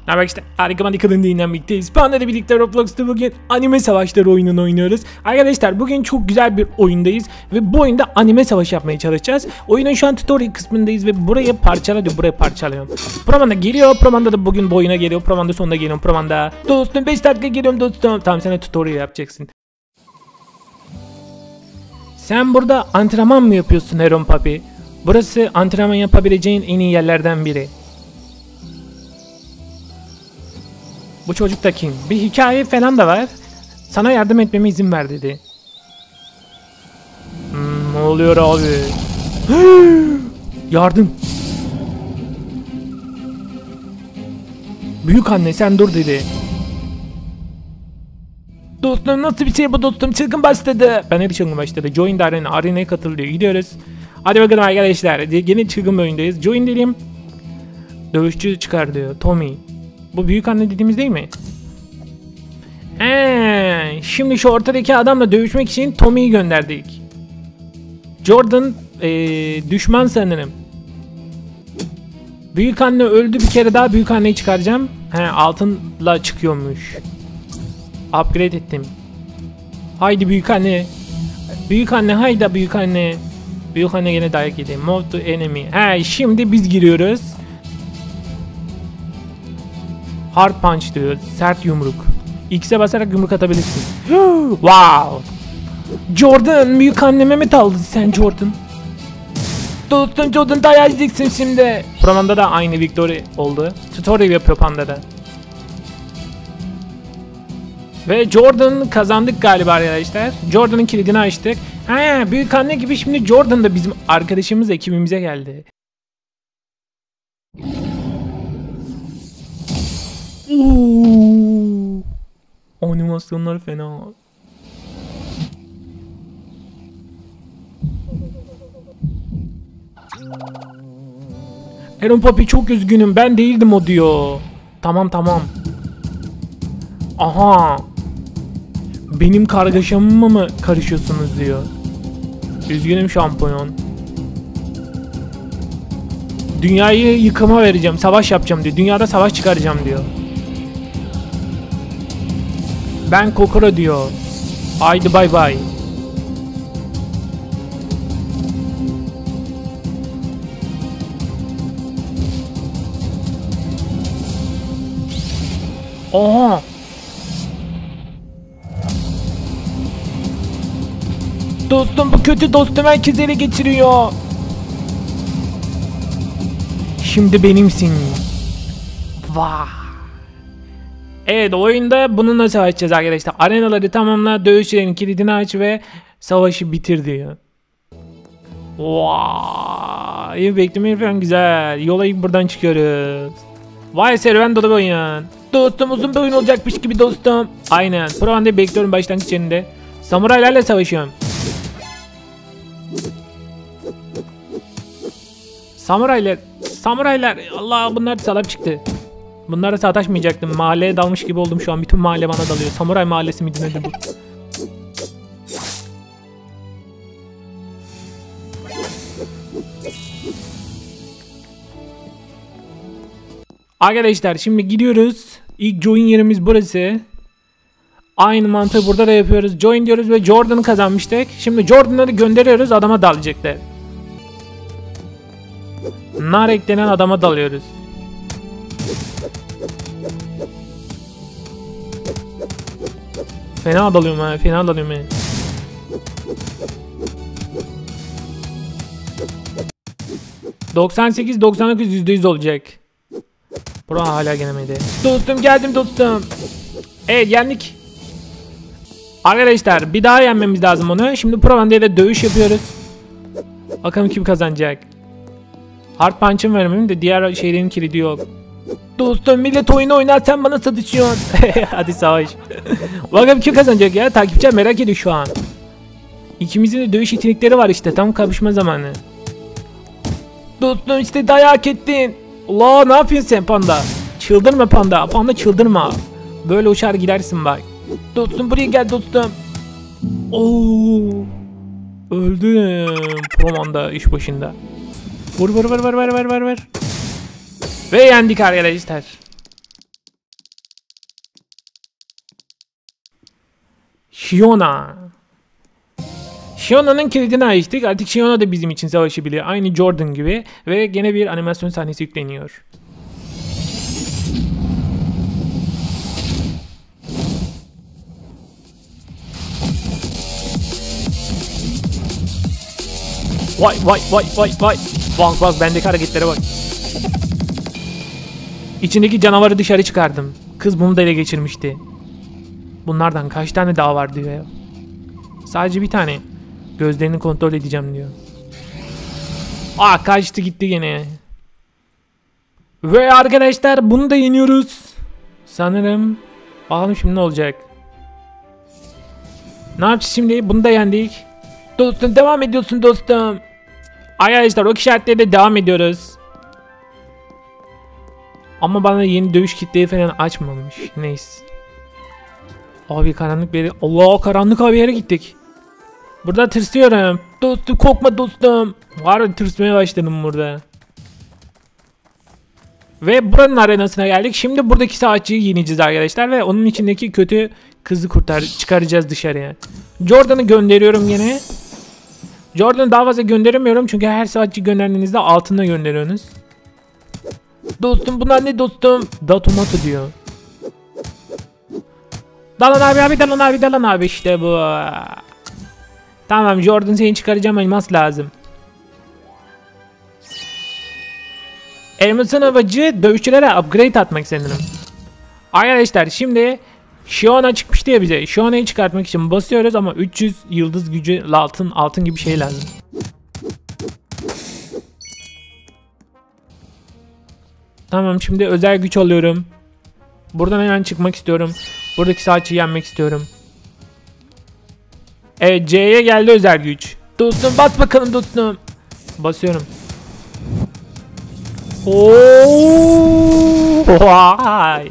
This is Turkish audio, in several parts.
Merhaba işte harika Manika'nın dinlenmekteyiz. Panda ile birlikte Roblox'ta bugün anime savaşları oyununu oynuyoruz. Arkadaşlar bugün çok güzel bir oyundayız ve bu oyunda anime savaşı yapmaya çalışacağız. Oyunun şu an tutorial kısmındayız ve burayı parçala diyor, burayı parçalıyorum. Promanda geliyor, Promanda da bugün bu oyuna geliyor, Promanda sonunda geliyorum, Promanda. Dostum 5 dakika geliyorum dostum. Tamam sen de tutorial yapacaksın. Sen burada antrenman mı yapıyorsun Heron Papi? Burası antrenman yapabileceğin en iyi yerlerden biri. Bu çocuk da kim? Bir hikaye falan da var. Sana yardım etmeme izin ver dedi. Ne oluyor abi? Yardım. Büyük anne sen dur dedi. Dostum nasıl bir şey bu dostum? Çılgın başladı. Ben de çılgın başladı. Join the arena. Arena'ya katıl diyor. Gidiyoruz. Hadi bakalım arkadaşlar. Yine çılgın bir oyundayız. Join dedim. Dövüşçü çıkar diyor. Tommy. Bu büyük anne dediğimiz değil mi? Şimdi şu ortadaki adamla dövüşmek için Tommy'yi gönderdik. Jordan düşman sanırım. Büyük anne öldü, bir kere daha büyük anneyi çıkaracağım. Altınla çıkıyormuş. Upgrade ettim. Haydi büyük anne. Büyük anne haydi büyük anne. Büyük anne yine dayak yedi. Move to enemy. Şimdi biz giriyoruz. Hard punch diyor. Sert yumruk. X'e basarak yumruk atabilirsin. Wow. Jordan büyük anneme mi daldın sen Jordan? Dostum Jordan dayağı yiyeceksin şimdi. Promanda da aynı victory oldu. Tutorial yapıyor Panda'da. Ve Jordan kazandık galiba arkadaşlar. Jordan'ın kilidini açtık. Büyük anne gibi şimdi Jordan da bizim arkadaşımız ekibimize geldi. Animasyonlar fena. Heron Papi çok üzgünüm, ben değildim o diyor. Tamam. Aha. Benim kargaşamıma mı karışıyorsunuz diyor. Üzgünüm şampiyon. Dünyayı yıkıma vereceğim, savaş yapacağım diyor. Dünyada savaş çıkaracağım diyor. Ben Kokoro diyor. Haydi bay bay. Oha. Dostum bu kötü dostum herkes ele geçiriyor. Şimdi benimsin. Vah. Evet oyunda bununla savaşacağız arkadaşlar. Arenaları tamamla, dövüşçülerin kilidini aç ve savaşı bitir diyor. Vay. Bekleme falan güzel. Yola ilk buradan çıkıyoruz. Vay serüven dolu bir oyun. Dostum uzun bir oyun olacakmış gibi dostum. Aynen. Provanda'yı bekliyorum başlangıç yerinde. Samuraylarla savaşıyorum. Samuraylar. Allah bunlar salak çıktı. Bunlara sataşmayacaktım. Mahalleye dalmış gibi oldum şu an. Bütün mahalle bana dalıyor. Samuray mahallesi miydi nedir bu? Arkadaşlar şimdi gidiyoruz. İlk join yerimiz burası. Aynı mantığı burada da yapıyoruz. Join diyoruz ve Jordan'ı kazanmıştık. Şimdi Jordan'ı gönderiyoruz, adama dalacaklar. Narek denen adama dalıyoruz. Fena dalıyorum ha, fena dalıyorum ha. %98-99 %100 olacak. Bura hala gelemedi. Dostum geldim dostum. Evet yendik. Arkadaşlar bir daha yenmemiz lazım onu. Şimdi Provanda'yla dövüş yapıyoruz. Bakalım kim kazanacak. Hard punch'ım vermem de diğer şeylerin kilidi yok. Dostum millet oyunu oynar sen bana satışıyorsun. Hadi savaş. Bakalım kim kazanacak ya, takipçiler merak ediyor şu an. İkimizin de dövüş yetenekleri var işte, tam kapışma zamanı. Dostum işte dayak ettin. Allah ne yapıyorsun sen Panda? Çıldırma Panda, Panda çıldırma. Böyle uçar gidersin bak. Dostum buraya gel dostum. Öldüm. Promanda iş başında. Vur. Ve yendik arkadaşlar. Shiona. Shiona'nın kilidini açtık. Artık Shiona da bizim için savaşabiliyor. Aynı Jordan gibi. Ve gene bir animasyon sahnesi yükleniyor. Vay vay vay vay vay. Bak bak bendeki hareketlere bak. İçindeki canavarı dışarı çıkardım. Kız bunu da ele geçirmişti. Bunlardan kaç tane daha var diyor ya. Sadece bir tane. Gözlerini kontrol edeceğim diyor. Kaçtı gitti gene. Ve arkadaşlar bunu da yeniyoruz. Sanırım. Bakalım şimdi ne olacak. Ne yapacağız şimdi? Bunu da yendik. Dostum devam ediyorsun dostum. Arkadaşlar o işaretleri devam ediyoruz. Ama bana yeni dövüş kitleri falan açmamış. Neyse. Abi karanlık bir yere. Allah karanlık abi yere gittik. Burada tırsıyorum. Dostum korkma dostum. Var tırsmaya başladım burada. Ve buranın arenasına geldik. Şimdi buradaki savaşçıyı yeneceğiz arkadaşlar. Ve onun içindeki kötü kızı çıkaracağız dışarıya. Jordan'ı gönderiyorum yine. Jordan'ı daha fazla gönderemiyorum. Çünkü her savaşçı gönderdiğinizde altına gönderiyorsunuz. Dostum bunlar ne dostum? Datomato diyor. Dalan abi dalan abi dalan abi işte bu. Tamam Jordan seni çıkaracağım, elmas lazım. Elmasın amacı dövüşçülere upgrade atmak sanırım. Arkadaşlar şimdi Shiona çıkmıştı ya bize. Shiona'yı çıkartmak için basıyoruz ama 300 yıldız gücü altın gibi şey lazım. Tamam şimdi özel güç alıyorum. Buradan hemen çıkmak istiyorum. Buradaki saatçiyi yenmek istiyorum. Evet C'ye geldi özel güç. Dostum bas bakalım dostum. Basıyorum. Vay.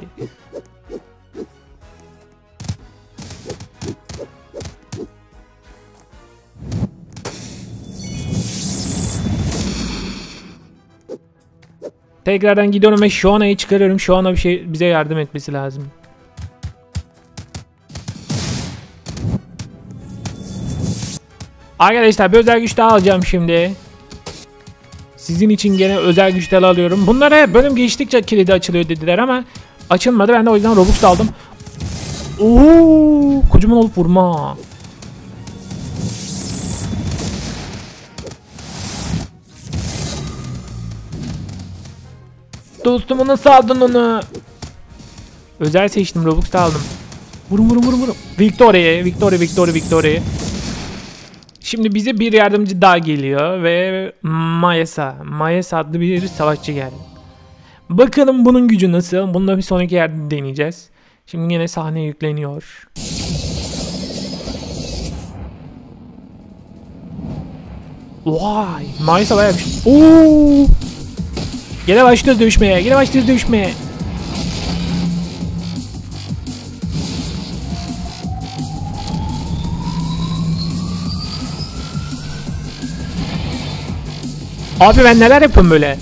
Tekrardan gidiyorum ve Shiona'yı çıkarıyorum. Shiona bize yardım etmesi lazım. Arkadaşlar bir özel güç daha alacağım şimdi. Sizin için gene özel güçler alıyorum. Bunlara bölüm geçtikçe kilidi açılıyor dediler ama açılmadı. Ben de o yüzden Robux aldım. Kocaman olup vurma. Dostumu nasıl aldın onu? Özel seçtim, Robux da aldım. Vurun. Victory. Şimdi bize bir yardımcı daha geliyor ve Mayesa adlı bir savaşçı geldi. Bakalım bunun gücü nasıl? Bunu da bir sonraki yerde deneyeceğiz. Şimdi yine sahne yükleniyor. Vay, Mayesa bayağı bir şey. Gene başlıyoruz dövüşmeye. Abi ben neler yapıyorum böyle?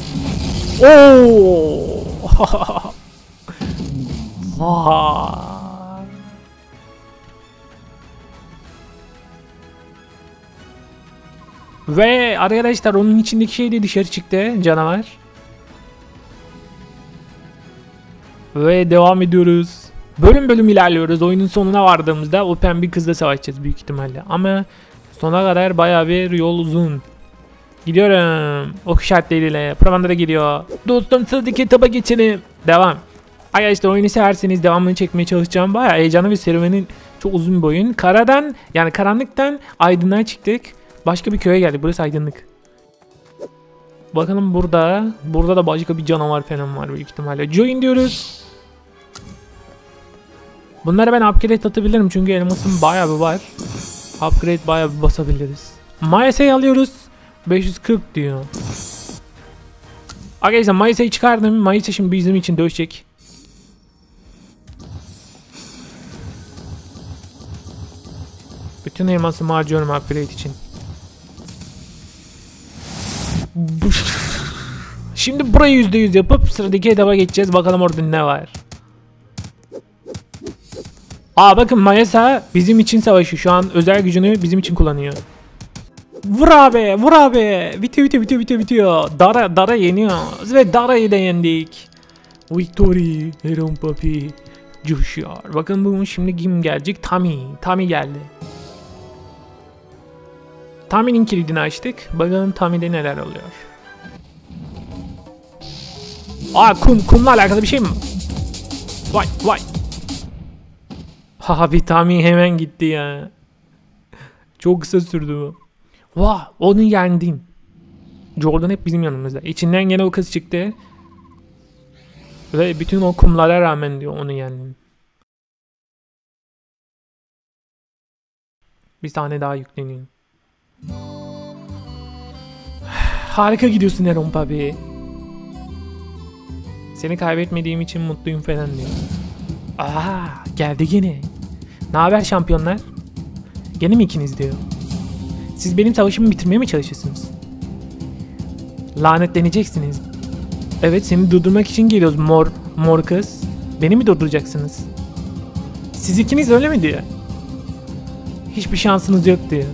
Ve arkadaşlar onun içindeki şey de dışarı çıktı, canavar. Ve devam ediyoruz. Bölüm ilerliyoruz. Oyunun sonuna vardığımızda o pembe kızla savaşacağız büyük ihtimalle. Ama sona kadar bayağı bir yol uzun. Gidiyorum. Ok işaretleriyle. Provandara geliyor. Dostum sıradaki etaba geçelim. Devam. Arkadaşlar oyunu severseniz devamını çekmeye çalışacağım. Bayağı heyecanlı bir serüvenin çok uzun bir oyun. Karanlıktan aydınlığa çıktık. Başka bir köye geldik. Burası aydınlık. Bakalım burada. Burada da başka bir canavar falan var büyük ihtimalle. Join diyoruz. Bunları ben upgrade atabilirim çünkü elmasım bayağı bir var. Upgrade bayağı bir basabiliriz. Mayasa'yı alıyoruz. 540 diyor. Arkadaşlar Mayasa'yı çıkardım. Mayasa şimdi bizim için dövüşecek. Bütün elmasımı harcıyorum upgrade için. Şimdi burayı %100 yapıp sıradaki etaba geçeceğiz. Bakalım orada ne var. Aa bakın Mayasa bizim için savaşı. Şu an özel gücünü bizim için kullanıyor. Vur abi, vur abi. Bitiyor. Dara yeniyoruz ve Dara'yı da yendik. Victory, Heron Papi coşuyor. Bakın bu şimdi kim gelecek? Tommy geldi. Tommy'nin kilidini açtık. Bakalım Tommy'de neler oluyor. Aa kumla alakalı bir şey mi? Vay. Abi Tommy hemen gitti ya. Çok kısa sürdü bu. Vah onu yendin. Jordan hep bizim yanımızda. İçinden gene o kız çıktı. Ve bütün o kumlara rağmen diyor onu yendim. Bir tane daha yükleniyor. Harika gidiyorsun Heron Papi. Seni kaybetmediğim için mutluyum falan diyor. Aa geldi gene. Ne haber şampiyonlar? Gene mi ikiniz diyor. Siz benim savaşımı bitirmeye mi çalışıyorsunuz? Lanetleneceksiniz. Evet seni durdurmak için geliyoruz mor kız. Beni mi durduracaksınız? Siz ikiniz öyle mi diyor. Hiçbir şansınız yok diyor.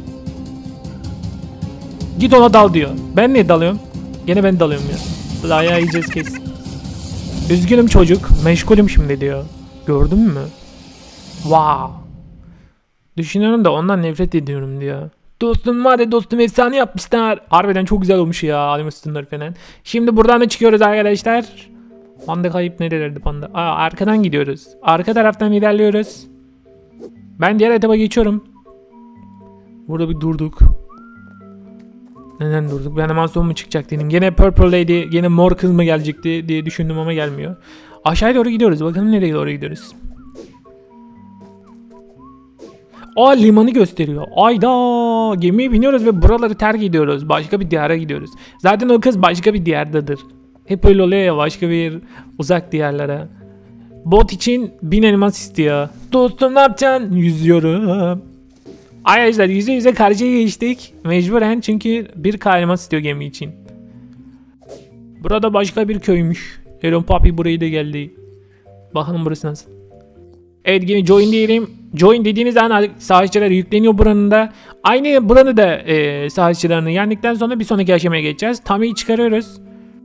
Git ona dal diyor. Ben niye dalıyorum? Gene ben dalıyorum ya. Dayağı yiyeceğiz kesin. Üzgünüm çocuk. Meşgulüm şimdi diyor. Gördün mü? Wow. Düşünüyorum da ondan nefret ediyorum diyor. Dostum var ya dostum efsane yapmışlar. Harbiden çok güzel olmuş ya animasyonlar falan. Şimdi buradan da çıkıyoruz arkadaşlar. Panda kayıp nerelerdi panda? Aa, arkadan gidiyoruz. Arka taraftan ilerliyoruz. Ben diğer etaba geçiyorum. Burada bir durduk. Neden durduk? Ben hemen son mu çıkacak dedim. Gene Purple Lady, gene mor kız mı gelecekti diye düşündüm ama gelmiyor. Aşağıya doğru gidiyoruz. Bakalım nereye doğru gidiyoruz. Aa limanı gösteriyor. Ayda gemiye biniyoruz ve buraları terk ediyoruz. Başka bir diyara gidiyoruz. Zaten o kız başka bir diyardadır. Hep öyle oluyor ya başka bir uzak diyarlara. Bot için 1000 elmas istiyor. Dostum ne yapacaksın? Yüzüyorum. Arkadaşlar yüze karşıya geçtik. Mecburen çünkü bir elmas istiyor gemi için. Burada başka bir köymüş. Heron Papi burayı da geldi. Bakalım burası nasıl. Evet yine join diyelim. Join dediğiniz an savaşçılar yükleniyor buranın da. Aynı buranın da savaşçılarını yendikten sonra bir sonraki aşamaya geçeceğiz. Tommy'yi çıkarıyoruz.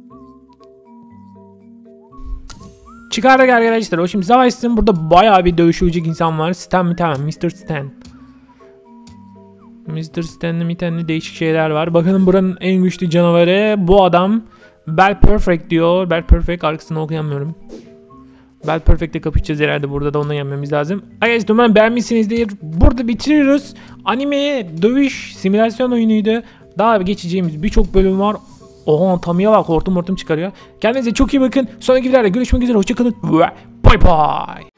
Çıkardık arkadaşlar. O şimdi savaşsın. Burada bayağı bir dövüşecek insan var. Stan mi tamam. Mr. Stan. Mr. Stan'ın bir tane değişik şeyler var. Bakalım buranın en güçlü canavarı. Bu adam. Bell Perfect diyor. Bell Perfect arkasını okuyamıyorum. Bell Perfect'le kapışacağız herhalde. Burada da onu yenmemiz lazım. Arkadaşlar umarım beğenmişsinizdir. Burada bitiriyoruz. Anime dövüş simülasyon oyunuydu. Daha geçeceğimiz birçok bölüm var. Oha Tommy'ye bak hortum çıkarıyor. Kendinize çok iyi bakın. Sonraki videolarda görüşmek üzere. Hoşçakalın. Bye bye.